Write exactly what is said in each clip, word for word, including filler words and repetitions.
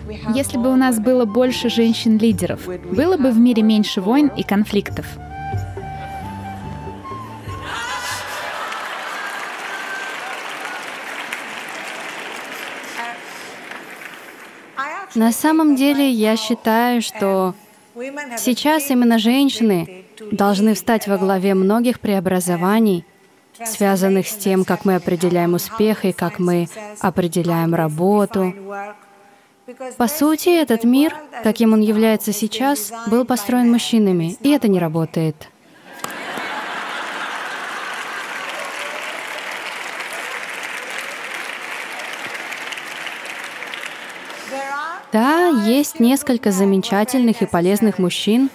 Если бы у нас было больше женщин-лидеров, было бы в мире меньше войн и конфликтов. На самом деле, я считаю, что сейчас именно женщины должны встать во главе многих преобразований, связанных с тем, как мы определяем успех и как мы определяем работу. По сути, этот мир, каким он является сейчас, был построен мужчинами, и это не работает. Да, есть несколько замечательных и полезных мужчин.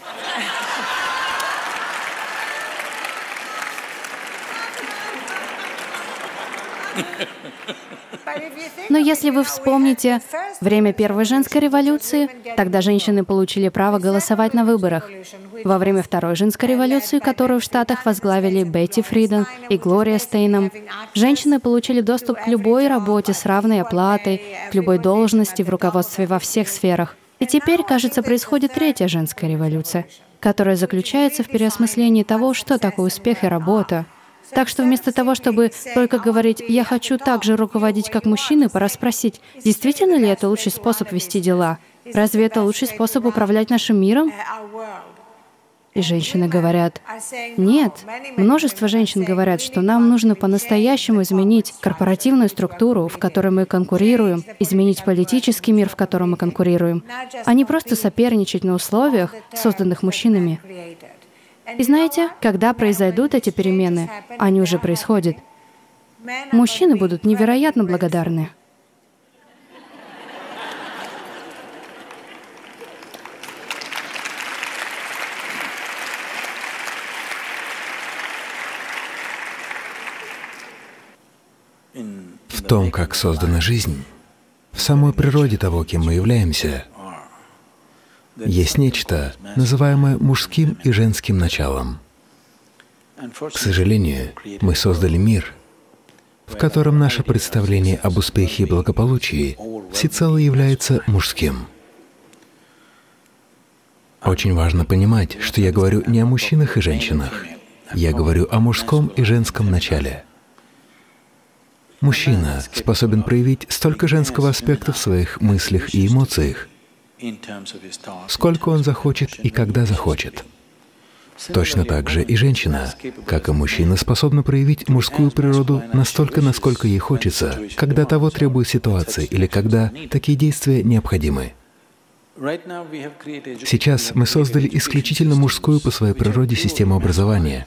Но если вы вспомните время первой женской революции, тогда женщины получили право голосовать на выборах. Во время второй женской революции, которую в Штатах возглавили Бетти Фриден и Глория Стейнам, женщины получили доступ к любой работе с равной оплатой, к любой должности в руководстве во всех сферах. И теперь, кажется, происходит третья женская революция, которая заключается в переосмыслении того, что такое успех и работа. Так что вместо того, чтобы только говорить «я хочу так же руководить, как мужчины», пора спросить, действительно ли это лучший способ вести дела? Разве это лучший способ управлять нашим миром? И женщины говорят, нет. Множество женщин говорят, что нам нужно по-настоящему изменить корпоративную структуру, в которой мы конкурируем, изменить политический мир, в котором мы конкурируем, а не просто соперничать на условиях, созданных мужчинами. И знаете, когда произойдут эти перемены, они уже происходят, мужчины будут невероятно благодарны. В том, как создана жизнь, в самой природе того, кем мы являемся, есть нечто, называемое мужским и женским началом. К сожалению, мы создали мир, в котором наше представление об успехе и благополучии всецело является мужским. Очень важно понимать, что я говорю не о мужчинах и женщинах, я говорю о мужском и женском начале. Мужчина способен проявить столько женского аспекта в своих мыслях и эмоциях, сколько он захочет и когда захочет. Точно так же и женщина, как и мужчина, способна проявить мужскую природу настолько, насколько ей хочется, когда того требует ситуация или когда такие действия необходимы. Сейчас мы создали исключительно мужскую по своей природе систему образования,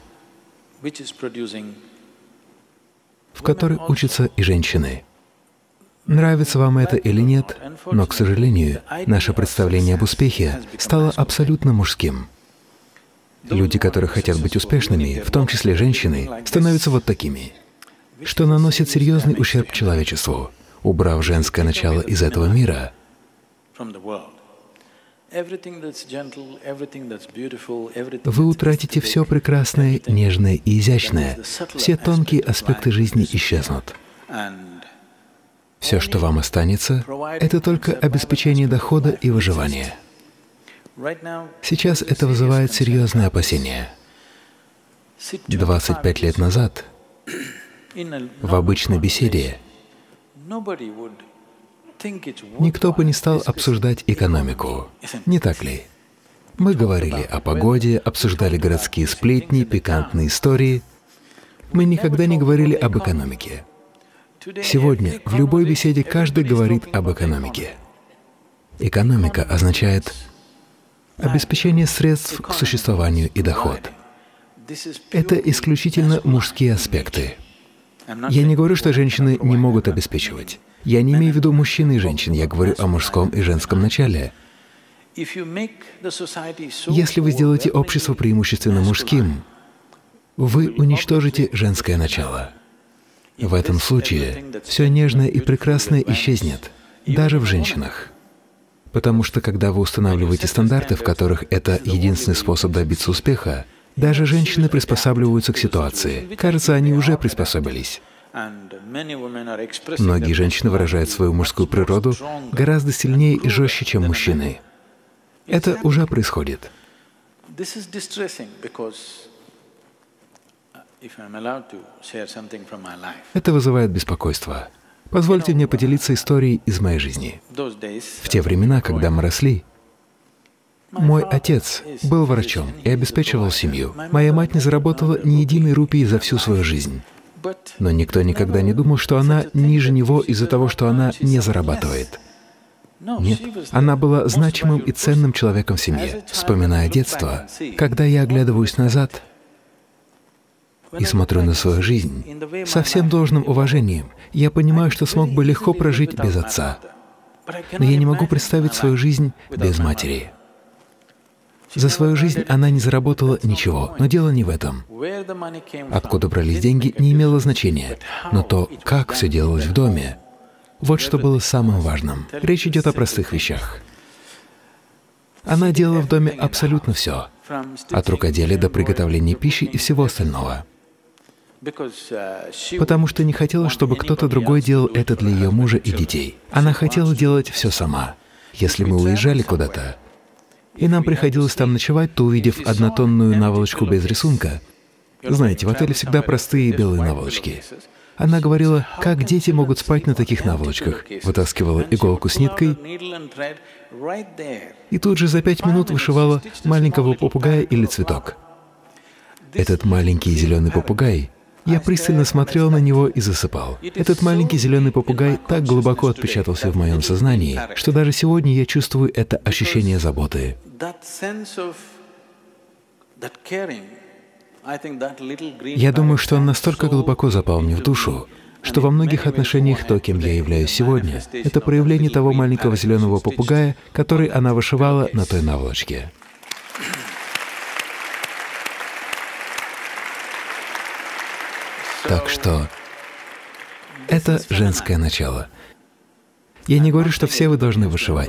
в которой учатся и женщины. Нравится вам это или нет, но, к сожалению, наше представление об успехе стало абсолютно мужским. Люди, которые хотят быть успешными, в том числе женщины, становятся вот такими, что наносит серьезный ущерб человечеству. Убрав женское начало из этого мира, вы утратите все прекрасное, нежное и изящное, все тонкие аспекты жизни исчезнут. Все, что вам останется, это только обеспечение дохода и выживания. Сейчас это вызывает серьезные опасения. двадцать пять лет назад в обычной беседе никто бы не стал обсуждать экономику, не так ли? Мы говорили о погоде, обсуждали городские сплетни, пикантные истории. Мы никогда не говорили об экономике. Сегодня в любой беседе каждый говорит об экономике. Экономика означает обеспечение средств к существованию и доход. Это исключительно мужские аспекты. Я не говорю, что женщины не могут обеспечивать. Я не имею в виду мужчин и женщин, я говорю о мужском и женском начале. Если вы сделаете общество преимущественно мужским, вы уничтожите женское начало. В этом случае все нежное и прекрасное исчезнет, даже в женщинах. Потому что когда вы устанавливаете стандарты, в которых это единственный способ добиться успеха, даже женщины приспосабливаются к ситуации. Кажется, они уже приспособились. Многие женщины выражают свою мужскую природу гораздо сильнее и жестче, чем мужчины. Это уже происходит. Это вызывает беспокойство. Позвольте мне поделиться историей из моей жизни. В те времена, когда мы росли, мой отец был врачом и обеспечивал семью. Моя мать не заработала ни единой рупии за всю свою жизнь. Но никто никогда не думал, что она ниже него из-за того, что она не зарабатывает. Нет, она была значимым и ценным человеком в семье. Вспоминая детство, когда я оглядываюсь назад и смотрю на свою жизнь, со всем должным уважением, я понимаю, что смог бы легко прожить без отца. Но я не могу представить свою жизнь без матери. За свою жизнь она не заработала ничего, но дело не в этом. Откуда брались деньги, не имело значения, но то, как все делалось в доме, вот что было самым важным. Речь идет о простых вещах. Она делала в доме абсолютно все, от рукоделия до приготовления пищи и всего остального. Потому что не хотела, чтобы кто-то другой делал это для ее мужа и детей. Она хотела делать все сама. Если мы уезжали куда-то, и нам приходилось там ночевать, то, увидев однотонную наволочку без рисунка, знаете, в отеле всегда простые белые наволочки. Она говорила, как дети могут спать на таких наволочках, вытаскивала иголку с ниткой и тут же за пять минут вышивала маленького попугая или цветок. Этот маленький зеленый попугай, я пристально смотрел на него и засыпал. Этот маленький зеленый попугай так глубоко отпечатался в моем сознании, что даже сегодня я чувствую это ощущение заботы. Я думаю, что он настолько глубоко запал мне в душу, что во многих отношениях то, кем я являюсь сегодня, это проявление того маленького зеленого попугая, который она вышивала на той наволочке. Так что это женское начало. Я не говорю, что все вы должны вышивать.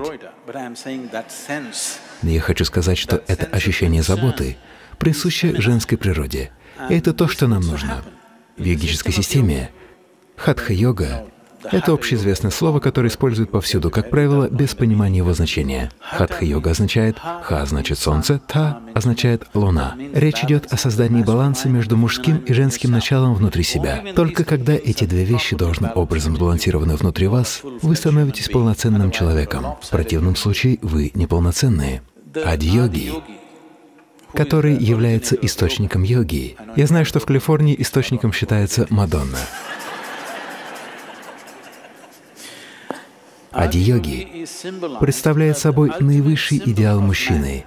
Но я хочу сказать, что это ощущение заботы присуще женской природе. И это то, что нам нужно. В йогической системе хатха-йога — это общеизвестное слово, которое используют повсюду, как правило, без понимания его значения. Хатха-йога означает «ха» значит солнце, «та» означает луна. Речь идет о создании баланса между мужским и женским началом внутри себя. Только когда эти две вещи должным образом сбалансированы внутри вас, вы становитесь полноценным человеком. В противном случае вы неполноценные. Ади-йоги, который является источником йоги. Я знаю, что в Калифорнии источником считается Мадонна. Ади-йоги представляет собой наивысший идеал мужчины.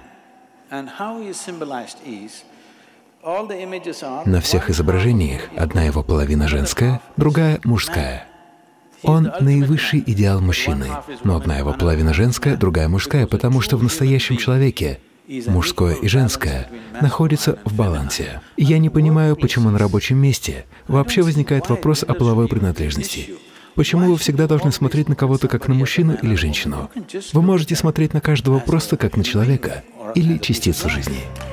На всех изображениях одна его половина женская, другая мужская. Он наивысший идеал мужчины, но одна его половина женская, другая мужская, потому что в настоящем человеке мужское и женское находятся в балансе. И я не понимаю, почему на рабочем месте вообще возникает вопрос о половой принадлежности. Почему вы всегда должны смотреть на кого-то как на мужчину или женщину? Вы можете смотреть на каждого просто как на человека или частицу жизни.